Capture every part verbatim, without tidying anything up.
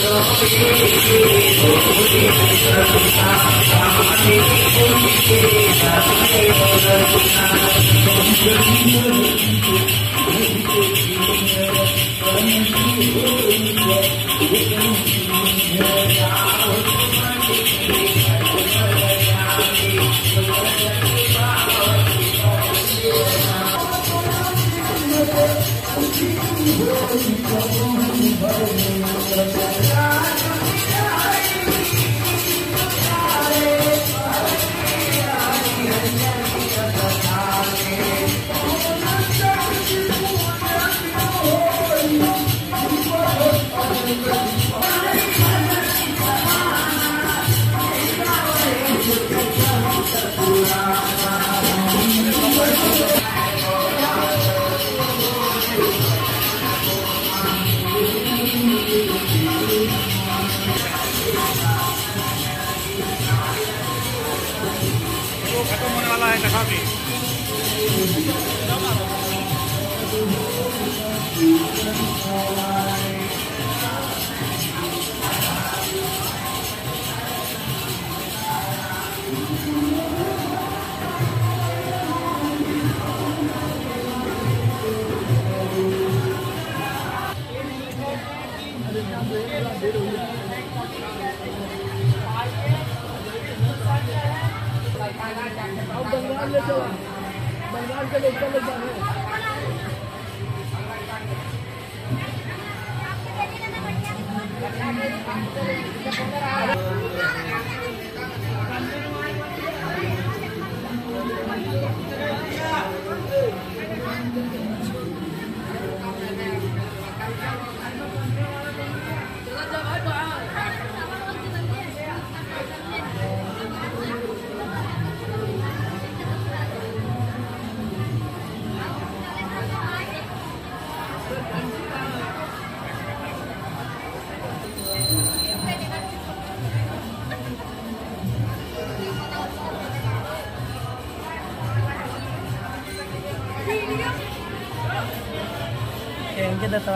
खत्म होने वाला है कथा भी। बंगाल ले चलो, बंगाल के लोग चले जाने। इनके दत्ता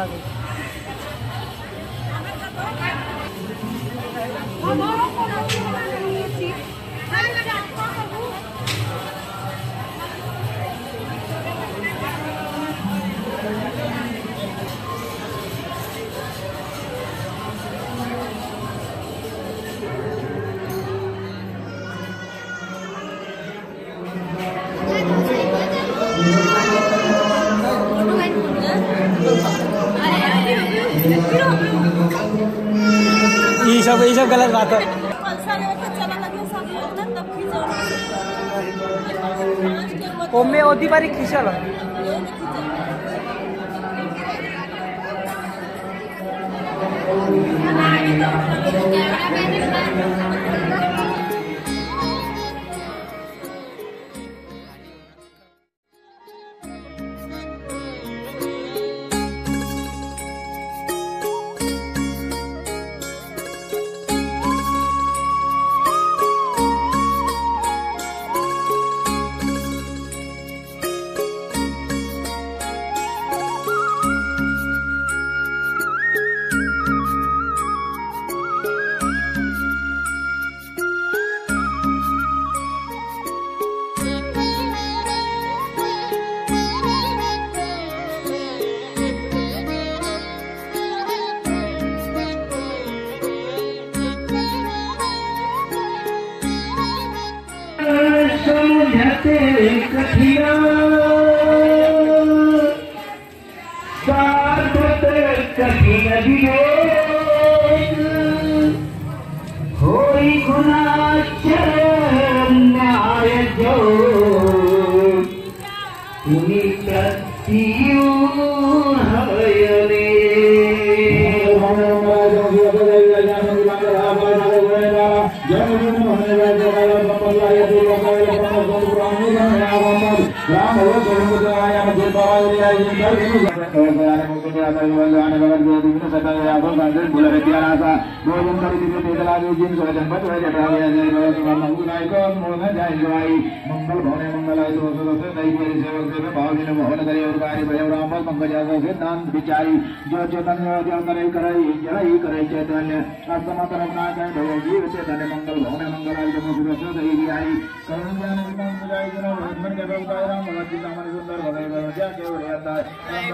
ये सब ये सब गलत बात है। ओमे ओदी बारी खिंचल कठिया कठिन होई गुना न्याय जो तुनी प्रतियु हयने तो जाने मुक्त के आता है जाने भगत के दिन सदा या को गाजर बुला रे दिया रासा भोजन कर दिन ते चला जो जिन सो जन बत जटा गया जय भगत मंगल नाय को मोह जाय गवाई मंगल भवने मंगल आय तो सो से नहीं मेरे सेवक से भाव दिन मोहन करे और कार्य भय राम मंगल जागो से दान विचारी जो चेतन जो करे करे जय करे चैतन्य आत्मा तरफ ना जाय भय जीव चेतन मंगल भवने मंगल आय तो सो से नहीं आई करुण ज्ञान विज्ञान जाय जन मन के भगवान राम भगत जी हमारे सुंदर भगवान भगवान के हो रहता है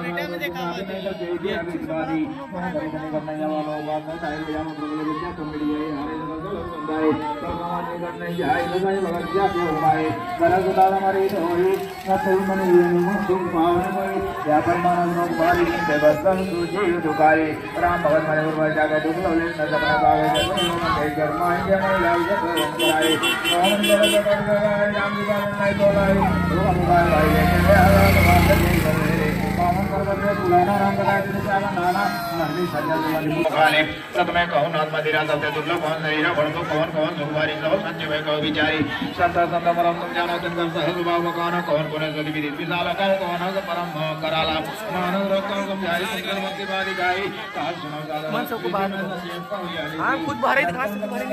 राम भगत हमारे जाकर प्रथमे कहो नाथ मदिरा सबसे दुर्लभ कौन शरीर भर तो कौन कौन सुखवारी सब संजय में कहो विचारी संत संत परम तुम जानो तुम कर सहज भाव कौन कौन कौन सदी विधि विशाल कहो कौन परम कराला मान रखो समझाई सुंदर मति बारी गाई काल सुनो सादा मन सब को बात हां खुद बाहर दिखा खुद बाहर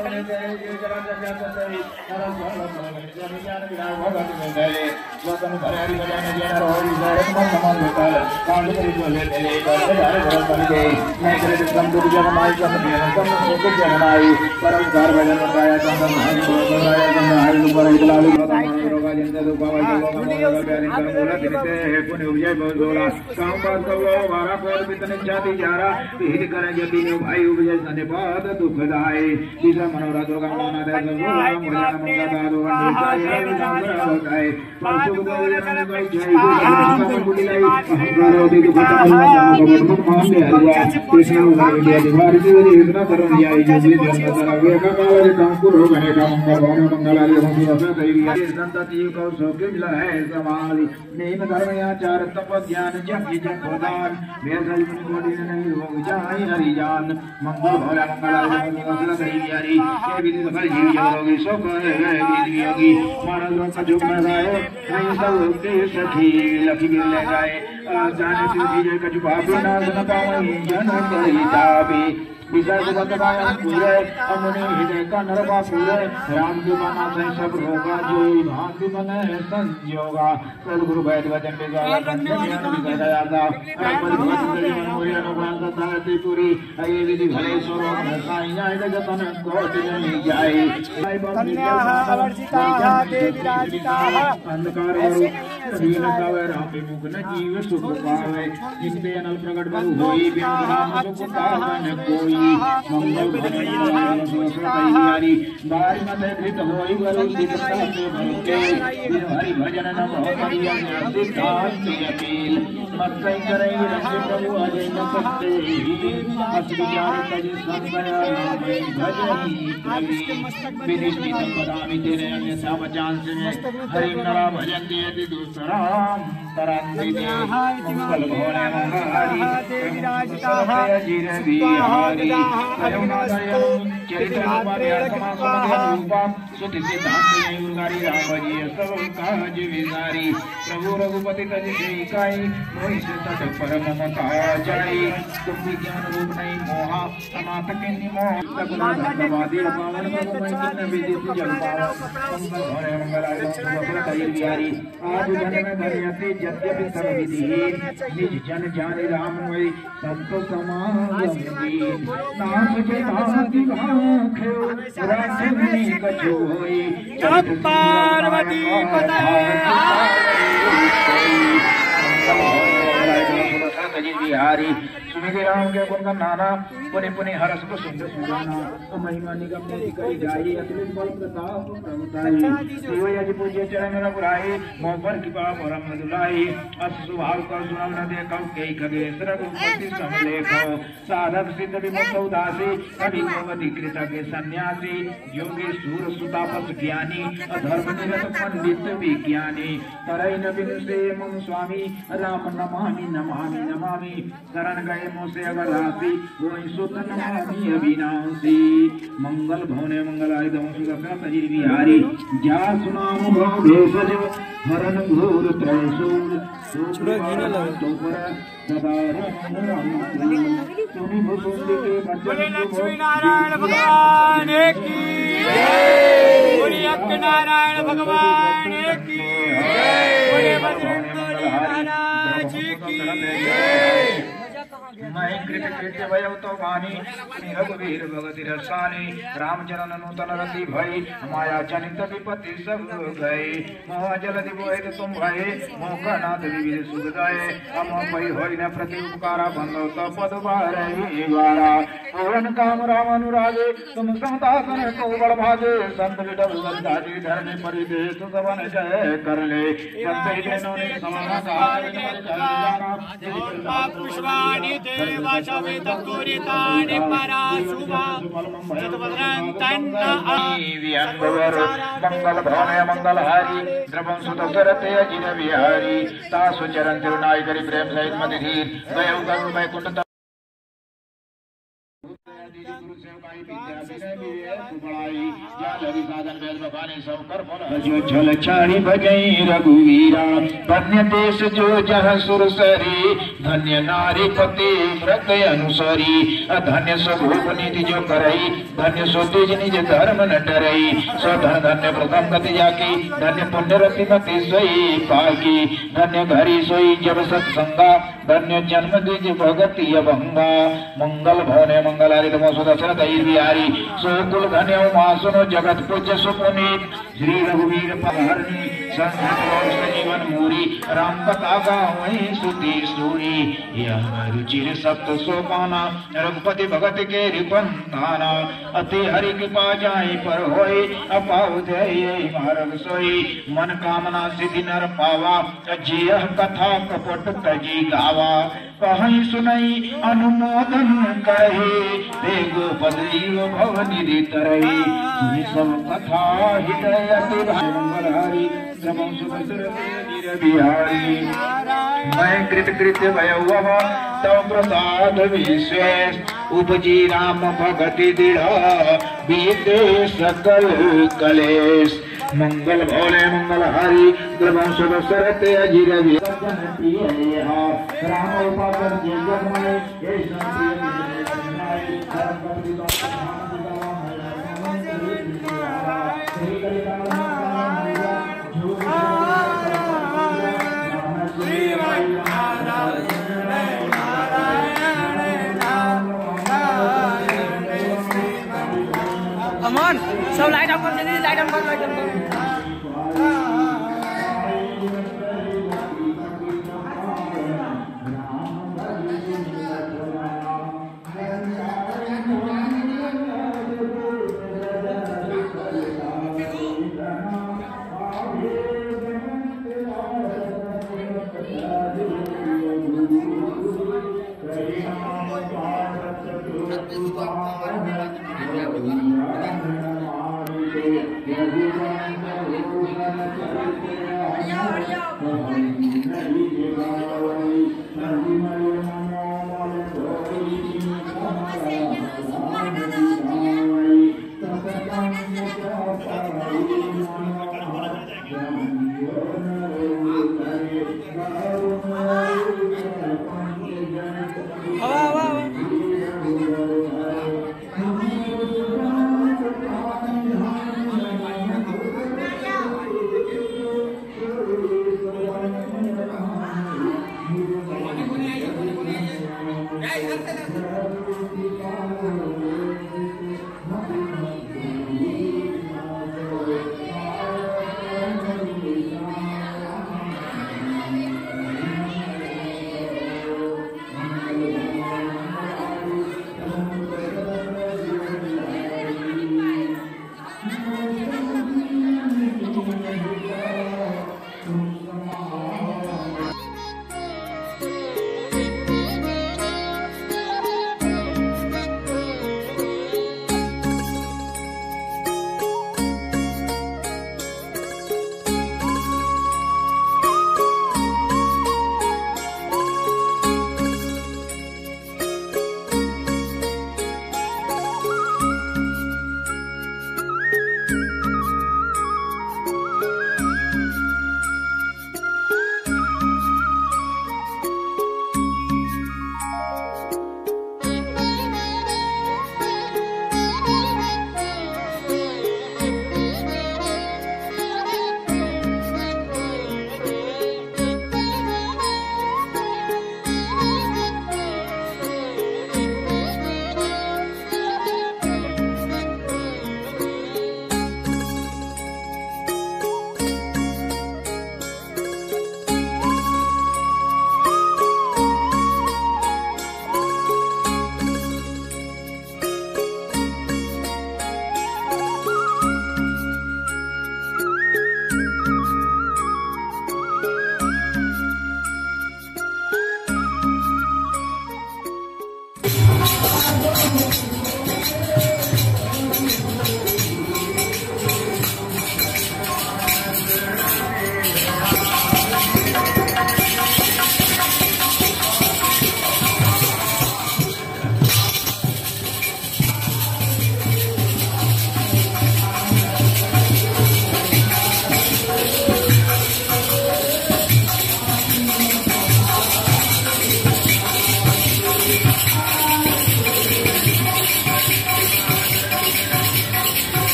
वतन भरारी बजाने दिया रोई जाए मन मन होता कांड करी जो ले ले जारे घर बन गए मैं करे कम दूर जगह माई कम दिया कम को जगनाई परम घर भजन बताया चंदन हरि को बताया चंदन हरि ऊपर इलालू रोगा जिनसे तो बाबा जी को प्यारे कर बोला दिनते है पुण्य विजय बहुत बोला काम बात को वारा पर बितने जाति जारा हित करे जति ने भाई विजय सने बात दुख दाए तीसरा मनोरथ दुर्गा माना दे सब राम भजन मंगल दादो निचाय नाम बताए परसुख दो जन भाई जय को बुली लाई अहंकार ओदी को खत्म हो जाए भगवान मान ले हरिया कृष्ण उदार दिया दीवार से इतना करो दिया ये जी जन्म तेरा वे का काल काम को हो गए का मंगल भवन मंगल आदि हम सब कही दिया संतति को सौख्य मिला है समाधि नेम धर्म आचार तप ज्ञान जप जप प्रदान वेद जीवन को दिन नहीं हो जाए हरि जान मंगल भवन मंगल आदि हम सब कही दिया रे ये विधि सफल जीव योगी सुख है विधि योगी मानव लोक का जुग में गाए नहीं सब के सखी लखी मिल ले जाए जाने से जीजे कछु पापी ना न पावई जन परितापी विचार से बताया पूरे अमुनि हृदय का नरवा पूरे राम की माना से सब होगा जो भान की मन है संयोगा सदगुरु वैद वचन विचार ज्ञान विचार आदा पर भगत के मोरी अनुग्रह सदा पूरी ये विधि भले स्वरूप में साईं आए जतन कोट नहीं जाए कन्या वर्षिता देवी राजिता अंधकार दीन कावे राम मुख न जीव सुख पावे जिनते अनल प्रकट बहु होई बिन सुख पावन कोई मंगल भजन बारी मत कृत होई वरु दिखता से भरके हरि भजन नम हरि सिद्धांत अपील मत करे रखे प्रभु अजय न सकते अस विचार तज संगया भजनी विनिष्टि संपदामि तेरे अन्य सब चांस में हरि नरा भजन देति दूसरा तरंदि मंगल भोले मंगल देवी राजिता जीर बिहारी चरित्र सुति सिद्धांत उर्गारी राम जी सब काज विसारी प्रभु रघुपति तज काई मोहि से तट परम ममता जाई तुम ज्ञान रूप नहीं मोहा अनाथ के निमोह सगुना धर्मवादी पावन प्रभु मैं किन्न विधि से जल पावा मंगल भरे मंगल आय मंगल कई बिहारी आज जन में धन्यते यद्यपि सब विधि निज जन जाने राम वै संत समागम दीन नाम के भांति भांखे राखनी कछु होई जब पार्वती पते बिहारी सुनिधि राम के गुण का नाना पुनि पुनि हरस को सुंदर सुजाना तो महिमा निगम ने करी जाई अतुलित बल प्रताप प्रभुताई शिव यज पूज्य चरण न पुराई मोह पर कृपा परम दुलाई अस सुभाव कर सुनम न देखो कई खगेश्वर रघुपति समलेखो साधक सिद्ध विमुक्त उदासी कभी भगवती कृतज्ञ सन्यासी योगी सूर सुतापस ज्ञानी अधर्म निरत पंडित विज्ञानी तरई न बिनु से मम स्वामी राम नमामि नमामि नमामि शरण गए मोसे अगर राशि वो सुत नमामि अविनाशी मंगल भवने मंगलाय दम सुदर्शन तजिर बिहारी जा सुनाम भव भेषज हरण घोर त्रैशूल थोड़ा घीना लगा तो पर सदा तुम भुसुंड के बोले बचन लक्ष्मी नारायण भगवान की जय। बोले अक्क नारायण भगवान की जय। बोले बजरंगबली महाराज की जय। मैं कृत कृत्य भयव तो वाणी रघुवीर भगति रसानी रामचरण नूतन रति भई माया जनित विपत्ति सब गए मोह जल दिवोहित तुम भये मोह नाथ विविध सुख गए हम भई होई न प्रति उपकारा बंधो तो पद बारही वारा पूर्ण काम राम अनुरागे तुम संतासन को बड़ भागे संत विटल बंदाजी धर्म परिदे सुख बन जय कर ले संत जनो ने समाना कहा पुष्पाणि देवाशवेतं दूरितानि पराशुभा चतुर्भद्रन्तन्न मंगल भवने मंगलहारी द्रवं सुत सरते अजिर विहारी तासु चरण तिरुनाय करी प्रेम सहित मति धीर गयो गंग वैकुंठ छल छाड़ी भजई रघुवीरा धन्य देश जो जह सुरसरी धन्य नारी पति व्रत अनुसरी धन्य स्वभूप नीति जो करई धन्य सो तेज निज धर्म न डरई सो धन धन्य प्रथम गति जाकी धन्य पुण्य रति मति सोई पाकी धन्य घरी सोई जब सत्संगा धन्य जन्म द्विज भगति अभंगा मंगल भवने मंगलारी तमो सुदर्शन तैर बिहारी सो कुल धन्य उमा सुनो जगत पूज्य सुपुनीत श्री रघुवीर पहरनी संत जीवन मूरी राम कथा गावई सुती सूरी यह रुचिर सप्त सोपाना रघुपति भगत के रिपंथाना अति हरि कृपा जाई पर होई अपाउ ध्यय मार्ग सोई मन कामना सिद्धि नर पावा जियह कथा कपट तजी गावा कहीं सुनई अनुमोदन कहे देगो पदीव भव निधि तरही सुनि सब कथा हृदय अति मंगलहारी द्रवं सुभद्र बिहारी मैं कृत कृत्य भयव तव प्रसाद विशेष उपजी राम भगति दृढ़ बीते सकल कलेश मंगल भोले मंगलहारी द्रवं सुभद्र अजिर राम उपाकर जय जगमय जय अमन सब लाइट ऑफ कर दीजिए लाइट ऑफ कर लाइट ऑफ कर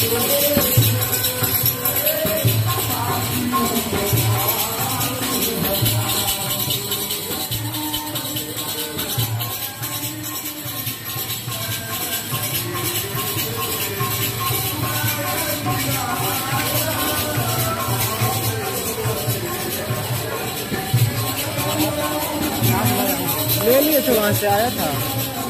ले लिए थे, वहाँ से आया था।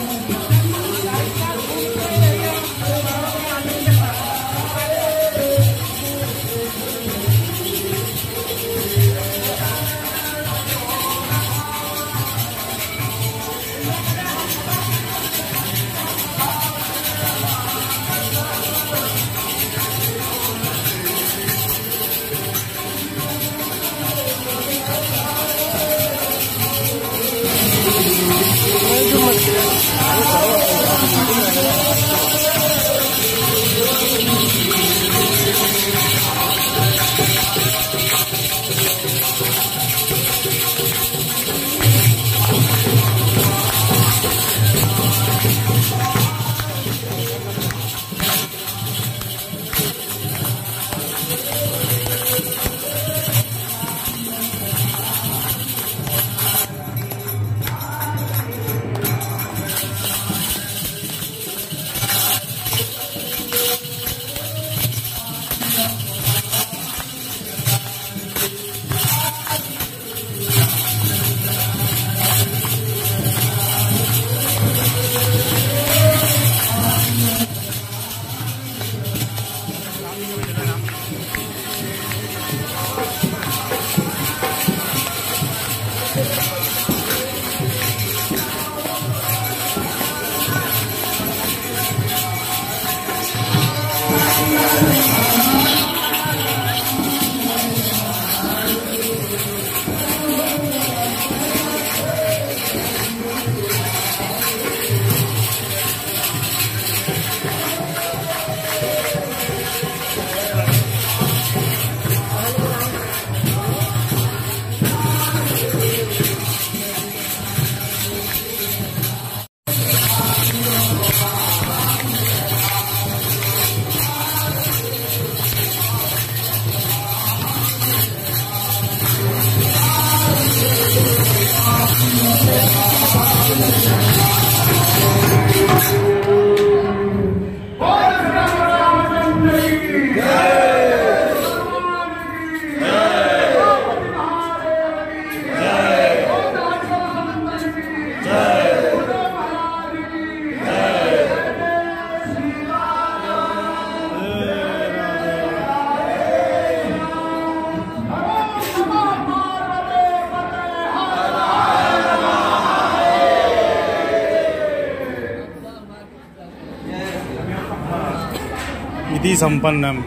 इति संपन्नम।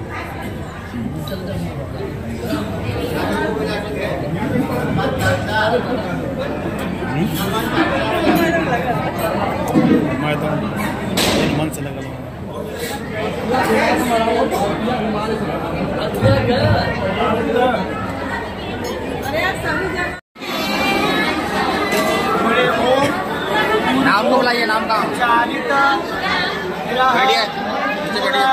मैं तो मन से लगा नाम तो बुलाइए, नाम का बढ़िया बढ़िया।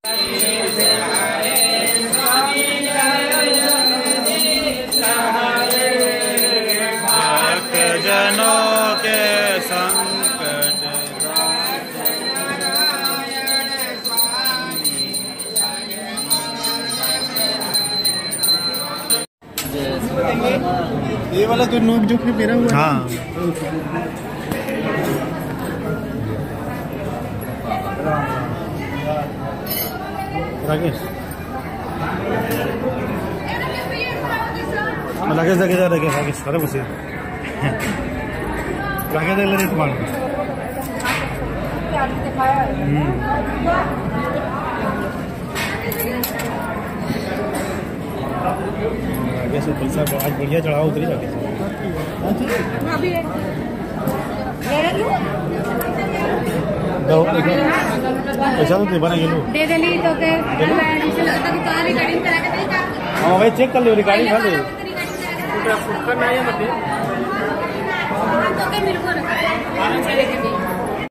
जनों के संकट ये वाला तो नोक जोक में मेरा हुआ। हाँ राकेश राकेश देखे जा राकेश राकेश अरे मुझे राकेश देख ले तुम्हारा राकेश पैसा आज बढ़िया चढ़ाओ उतरी राकेश पैसा तो बना गेलो दे देली तो के तक तारी गाड़ी करा के दे का। हां भाई चेक कर ले गाड़ी खा ले फुटकर नहीं है मत तो के मेरे को रखा है चले के भी